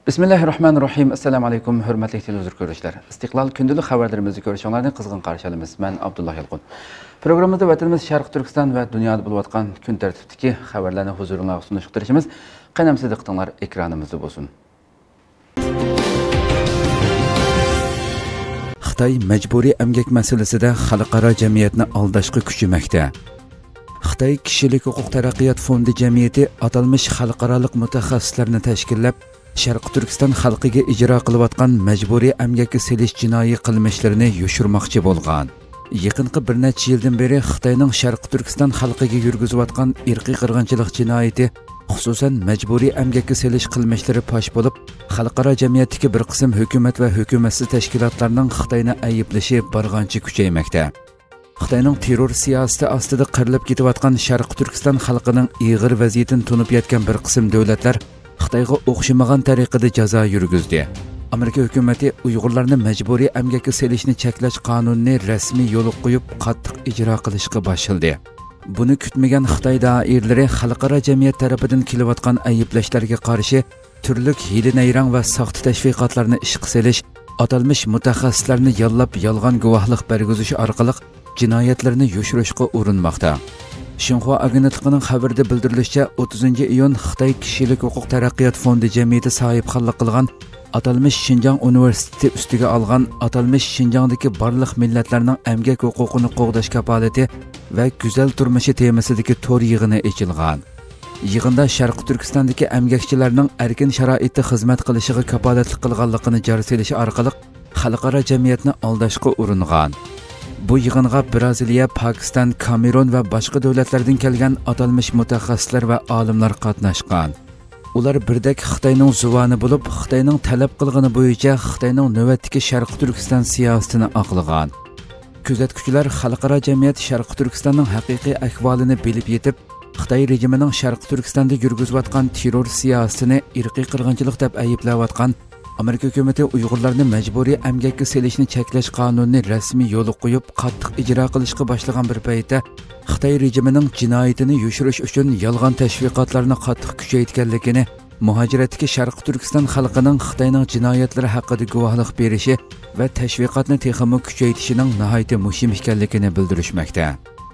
Bismillahirrahmanirrahim. Assalamu alaykum, hurmatli televizor ko'ruvchilar. Istiqlol kundalik xabarlarimizni ko'rishinglarni qizg'in qarshi olamiz. Men Abdullah Yalqun. Programmamizda vatanimiz Sharq Turkiston va dunyoda bo'lib o'tgan kun tartibidagi xabarlarni huzuringizga sunishtirishimiz. Qanamsiz diqqatinglar ekranimizda bo'lsin. Xitoy majburiy emgak masalasida xalqaro jamiyatni aldashga kuchaymoqda. Xitoy kishilik huquq taraqqiyot fondi jamiyati atalmish xalqaroliq mutaxassislarni tashkillab Sharq Turkiston xalqiga ijro qilayotgan majburiy emgakka selish jinoiy qilmishlarini yoshirmoqchi bo'lgan. Yaqinqi bir necha yildan beri Xitoyning Sharq Turkiston xalqiga yurgizayotgan irqiy qirg'inchilik jinoyati, xususan majburiy emgakka selish qilmishlari fosh bo'lib, xalqaro jamiyatdagi bir qism hukumat va hukumatsiz tashkilotlarning Xitoyni ayblishi barg'ancha kuchaymoqda. Xitoyning terror siyosati ostida qirilib ketayotgan Sharq Turkiston xalqining ig'ir vaziyatini tunib yetgan bir qism davlatlar Xitoyga o'xshamagan tariqada jazo yurgizdi. Amerika hukumati Uyg'urlarni majburiy emgakka selishni cheklash qonunini rasmiy yo'lga qo'yib, qattiq ijro qilishga boshladi. Buni kutmagan Xitoy doiralari xalqaro jamiyat tomonidan kelayotgan ayblashlarga qarshi turli hiyla-nayrang va soxta tashviqotlarni ishga solish, atalmish mutaxassislarni yollab yolg'on guvohlik bergizish orqali jinoyatlarni yoshirishga urinmoqda. Xinhua agentligining xabarida bildirilishicha, 30-iyun Xitoy kishilik huquq taraqqiyot fondi jamiyati sohibxonlik qilgan atalmish Xinjiang universiteti ustiga olgan atalmish Xinjiangdagi barliq millatlarning emgak huquqini qo'g'dash kapolati va go'zal turmushi temasidagi to'r yig'ini ochilgan. Yig'inda Sharq Turkistondagi emgakchilarning erkin sharoitda xizmat qilishiga kapolatlik qilganligini joriy qilish orqali xalqaro jamiyatni aldashga uringan. Bu yig'inga Braziliya, Pokiston, Kamerun va boshqa davlatlardan kelgan atalmish mutaxassislar va olimlar qatnashgan. Ular birdek Xitoyning zuvoni bo'lib, Xitoyning talab qilgani bo'yicha Xitoyning navbatdagi Sharq Turkiston siyosatini aqlagan. Kuzatuvchilar xalqaro jamiyat Sharq Turkistonning haqiqiy ahvolini bilib yetib, Xitoy rejimining Sharq Turkistonda yurgizayotgan terror siyosatini irqiy qirg'inchilik deb ayblayotgan Amerika hukumati Uyg'urlarni majburiy emgakka selishni cheklash qonunini rasmiy yo'lga qo'yib, qattiq ijro qilishga boshlagan bir paytda Xitoy rejimining jinoyatini yoshirish uchun yolg'on tashviqotlarni qattiq kuchaytirganligini, muhojiratdagi Sharq Turkiston xalqining Xitoyning jinoyatlari haqida guvohlik berishi va tashviqotni texmo kuchaytirishining nihoyatda muhim ekanligini bildirishmoqda.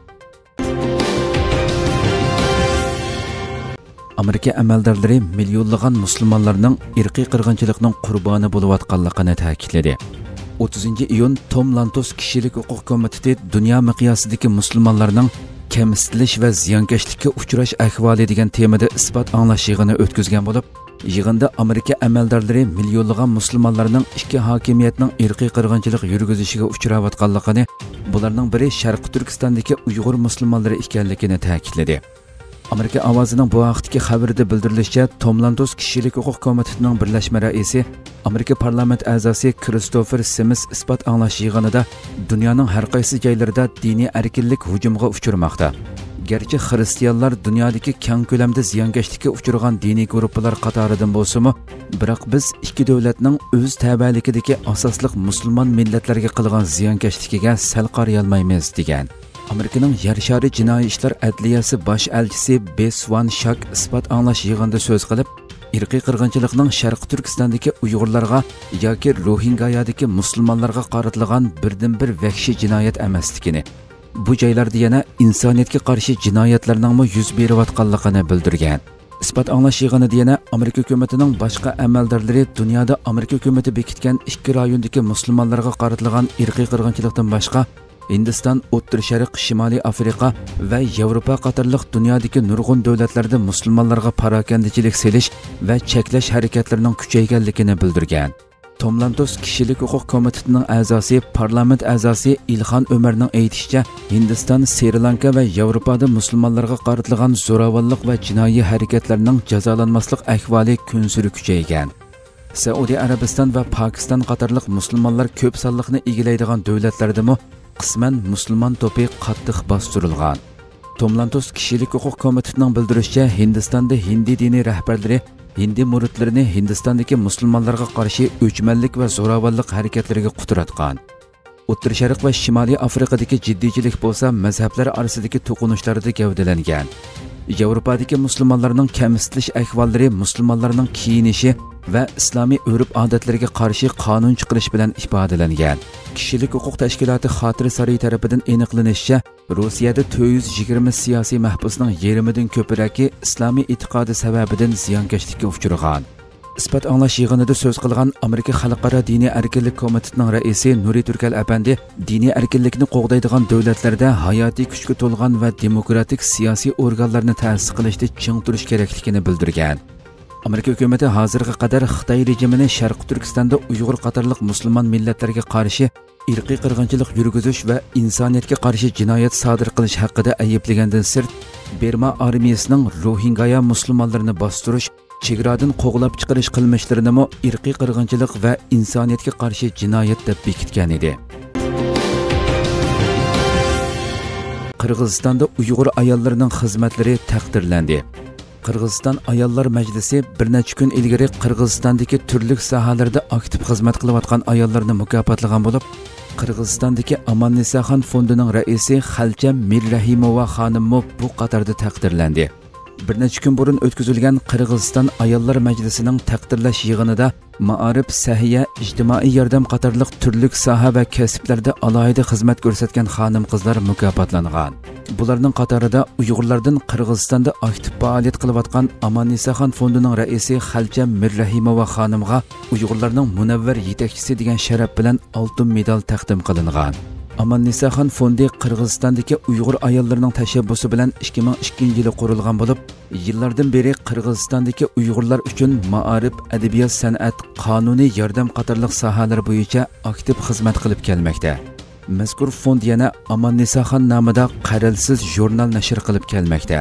Amerika amaldorlari millionlagan musulmonlarning irqiy qirg'inchilikning qurboni bo'layotganligini ta'kidladi. 30-iyun Tom Lantos kishilik huquq komiteti dunyo miqyosidagi musulmonlarning kamsitilish va ziyonkashlikka uchrash ahvoli degan temada isbot anglash yig'ini o'tkazgan bo'lib, yig'inda Amerika amaldorlari millionlagan musulmonlarning ikki hokimiyatning irqiy qirg'inchilik yurgizishiga uchrayotganligini, bularning biri Sharq Turkistondagi Uyg'ur musulmonlari ekanligini ta'kidladi. Amerika ovozining bu vaqtdagi xabarida bildirilishicha, Tom Lantos kishilik huquq komitetining birlashma raisi, Amerika parlament a'zosi Christopher Simmons isbot anglash yig'inida dunyoning har qaysi joylarida diniy erkinlik hujumga uchramoqda. Garchi xristianlar dunyodagi keng ko'lamda ziyonkashlikka uchragan diniy guruhlar qatoridan bo'lsa-mu, biroq biz ikki davlatning o'z tabiatligidagi asosliq musulmon millatlarga qilgan ziyonkashligiga sal qaray olmaymiz degan. Amerikaning yer shari jinoiy ishlar adliyasi bosh elchisi Beswan Shak isbot anglash yig'inida so'z qilib, irqiy qirg'inchilikning Sharq Turkistondagi Uyg'urlarga yoki Rohingayadagi musulmonlarga qaratilgan birdan-bir vahshiy jinoyat emasligini, bu joylarda yana insoniyatga qarshi jinoyatlarning yuz berayotganligini bildirgan. Isbot anglash yig'inida yana Amerika hukumatining boshqa amaldorlari dunyoda Amerika hukumati bekitgan ikki rayondagi musulmonlarga qaratilgan irqiy qirg'inchilikdan boshqa Hindiston, O'rta Sharq, Shimoliy Afrika va Yevropa qatorliq dunyodagi nurg'un davlatlarda musulmonlarga parokandachilik selish va cheklash harakatlarining kuchayganligini bildirgan. Tom Lantos kishilik huquq komitetining a'zosi, parlament a'zosi Ilhon Umarning aytishicha, Hindiston, Sri Lanka va Yevropada musulmonlarga qaratilgan zo'ravonlik va jinoiy harakatlarning jazolanmaslik ahvoli kun sari kuchaygan. Saudiya Arabiston va Pokiston qatorliq musulmonlar ko'p sonliqni egallaydigan davlatlardami qisman musulmon to'pi qattiq bostirilgan. Tom Lantos kishilik huquq komitetining bildirishicha, Hindistonda hindi diniy rahbarlari hindi muridlarini Hindistondagi musulmonlarga qarshi o'chmanlik va zo'ravonlik harakatlariga quturatgan. O'rta Sharq va Shimoliy Afrikadagi jiddiychilik bo'lsa, mazhablar orasidagi to'qinishlarda gavdalangan. Yevropadagi musulmonlarning kamsitilish ahvollari musulmonlarning kiyinishi va islomiy urf-odatlarga qarshi qonun chiqarish bilan ifodalangan. Kishilik huquq tashkiloti Xotira saroyi tarafidan aniqlanishicha, Rossiyada 420 siyosiy mahbusning yarmidan ko'piragi islomiy e'tiqodi sababidan ziyonkashlikka uchragan. Ispat anglash yig'inida so'z qilgan Amerika Xalqaro diniy erkinlik komitetining raisi Nuri Turkal apandi diniy erkinlikni qo'g'daydigan davlatlarda hayotiy kuchga to'lgan va demokratik siyosiy organlarni ta'sis qilishda ching turish kerakligini bildirgan. Amerika hukumati hozirga qadar Xitoy rejimini Sharq Turkistonda Uyg'ur qatorliq musulmon millatlarga qarshi irqiy qirg'inchilik yurgizish va insoniyatga qarshi jinoyat sodir qilish haqida ayblagandan sirt, Burma armiyasining Rohingya musulmonlarini bostirish, chegaradan qo'g'lab chiqarish qilmishlarini irqiy qirg'inchilik va insoniyatga qarshi jinoyat deb bekitgan edi. Qirg'izistonda Uyg'ur ayollarining xizmatlari taqdirlandi. Qirg'iziston ayollar majlisi bir necha kun ilgari Qirg'izistondagi turli sohalarda aktiv xizmat qilayotgan ayollarni mukofotlagan bo'lib, Qirg'izistondagi Aman-Nisaxon fondining raisi Xalcham Mirrahimova xonim bu qatorda taqdirlandi. Bir necha kun burun o'tkazilgan Qirg'iziston ayollar majlisining taqdirlash yig'inida ma'arif, sahiya, ijtimoiy yordam qatorliq turli soha va kasblarda alohida xizmat ko'rsatgan xonim-qizlar mukofotlangan. Bularning qatorida Uyg'urlardan Qirg'izistonda aktiv faoliyat qilayotgan Aman-Nisaxon fondining raisi Xalcham Mirrahimova xonimga Uyg'urlarning munavvar yetakchisi degan sharaf bilan oltin medal taqdim qilingan. Aman-Nisaxon fondi Qirg'izistondagi Uyg'ur ayollarining tashabbusi bilan 2002-yili qurilgan bo'lib, yillardan beri Qirg'izistondagi Uyg'urlar uchun ma'arif, adabiyot, san'at, qonuniy yordam qatorliq sohalar bo'yicha aktiv xizmat qilib kelmoqda. Mazkur fond yana Aman-Nisaxon nomida qaralsiz jurnal nashr qilib kelmoqda.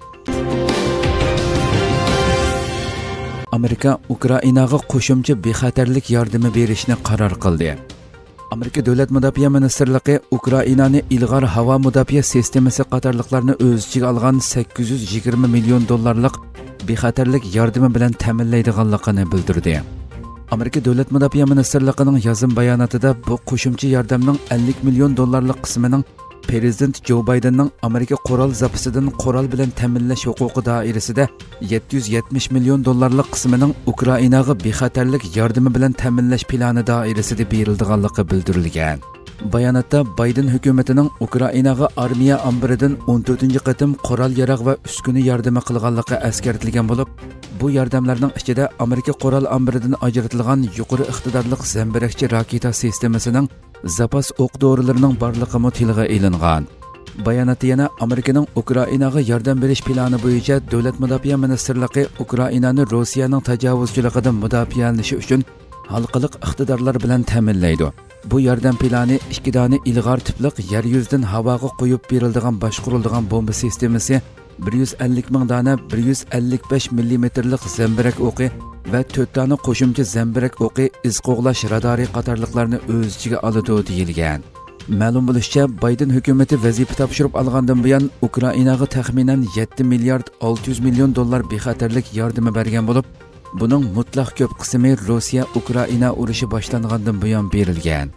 Amerika Ukrainaga qo'shimcha bexatarlik yordami berishni qaror qildi. Amerika Davlat Mudofaa Ministrligi Ukrainani ilg'or havo mudofaa sistemasi qatorliqlarni o'z ichiga olgan 820 million dollarlik bexatarlik yordami bilan ta'minlaydiganligini bildirdi. Amerika Davlat Mudofaa Ministrligining yozim bayonotida bu qo'shimcha yordamning 50 million dollarlik qismining Prezident Joe Bidenning Amerika qurol zapasidan qurol bilan ta'minlash huquqi doirasida 770 million dollarlik qismining Ukrainaga bexatarlik yordami bilan ta'minlash plani doirasida berilganligi bildirilgan. Bayonotda Biden hukumatining Ukrainaga armiya ambiridan 14-qatim qurol-yarog' va uskuna yordami qilganligi eskartilgan bo'lib, bu yordamlarning ichida Amerika qurol ambiridan ajratilgan yuqori iqtidorli zambarakchi raketa sistemasining zapas o'q dorilarning borligi tilga ilingan. Bayonotda yana Amerikaning Ukrainaga yordam berish plani bo'yicha Davlat Mudofaa Ministrligi Ukrainani Rossiyaning tajovuzchiligidan mudofaalashi uchun xalqaro iqtidorlar bilan ta'minlaydi. Bu yordam plani 2 dona ilg'or tipliq yer yuzidan havoga qo'yib beriladigan boshqariladigan bomba sistemasi, 150 ming dona 155 mm zambarak o'qi va 4 dona qo'shimcha zambarak o'qi iz qo'g'lash radari qatorliqlarni o'z ichiga oladi deyilgan. Ma'lum bo'lishicha, Biden hukumati vazifa topshirib olgandan buyon Ukrainaga taxminan 7 milliard 600 million dollar bexatarlik yordami bergan bo'lib, buning mutlaq ko'p qismi Rossiya-Ukraina urushi boshlangandan buyon berilgan.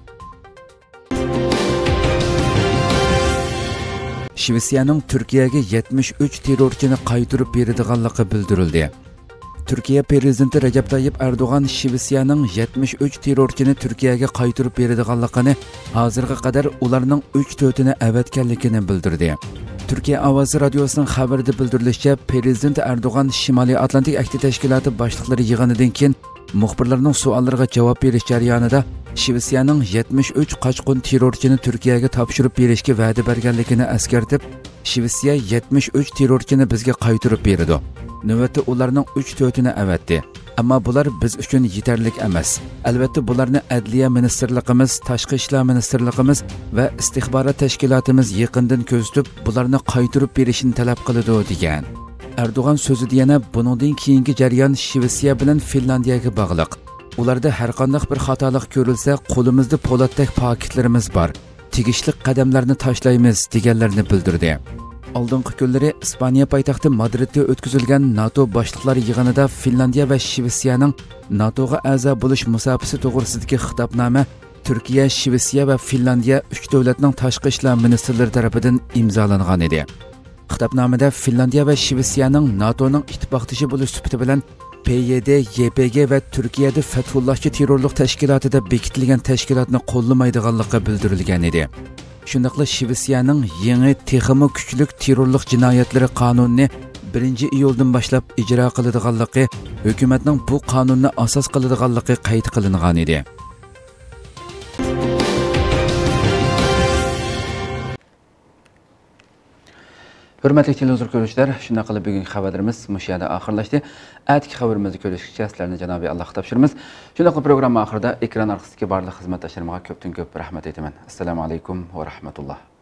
Shvetsiyaning Turkiyaga 73 terrorchini qaytarib beradiganligi bildirildi. Turkiya prezidenti Recep Tayyip Erdo'g'an Shvetsiyaning 73 terrorchini Turkiyaga qaytarib beradiganligini, hozirga qadar ularning 3-4ni avatganligini bildirdi. Turkiya Ovozi radiosining xabarida bildirilishicha, prezident Erdo'g'an Shimoliy Atlantik Akti tashkiloti boshliqlari yig'inidan keyin muxbirlarning savollariga javob berish jarayonida Shvetsiyaning 73 qochqin terrorchini Turkiyaga topshirib berishga va'da berganligini eskartib, Shvetsiya 73 terrorchini bizga qaytarib berdi. Navbatda ularning 3-4ni avatdi. Ammo bular biz uchun yetarli emas. Albatta bularni Adliya ministrligimiz, Tashqi ishlar ministrligimiz va istixborot tashkilotimiz yaqindan ko'zitib, bularni qaytarib berishni talab qiladi degan. Erdo'g'an so'zida yana buningdan keyingi jarayon Shvetsiya bilan Finlandiyaga bog'liq. Ularda har qanday bir xatolik ko'rilsa, qo'limizda po'latdek paketlarimiz bor. Tegishli qadamlarni tashlaymiz deganlarni bildirdi. Oldingi kunlari Ispaniya poytaxti Madridda o'tkazilgan NATO boshliqlari yig'inida Finlandiya va Shvetsiyaning NATOga a'zo bo'lish musofasi to'g'risidagi xitobnoma Türkiye, Şvetsiya ve Finlandiya 3 davlatning tashqi ishlar ministrlari tarafidan imzolangan edi. Xitobnomada Finlandiya ve Şvetsiyaning NATOning ittifoqdoshi bo'lish sifati bilan PYD, YPG ve Türkiye'de Fethullahçı terörlük teşkilatida bekitilgan teşkilatni qo'llamaydiganligi bildirilgan edi. Shundaqla Shvetsiyaning yangi texmi kuchlik terrorlik jinoyatlari qonunini 1-iyuldan boshlab ijro qiladiganligi, hukumatning bu qonunni asos qiladiganligi qayd qilingan edi. Hürmetli televizyon görüşler, şuna qilib bugungi xabarlarimiz mush yerda oxirlashdi. Atki xabarimizni ko'rishgacha sizlarni Janobi Alloh topshiramiz. Shuna qilib program oxirida ekran orqasidagi barliq xizmatdoshlarimga ko'pdan ko'p rahmat aytaman. Assalomu alaykum va rahmatulloh.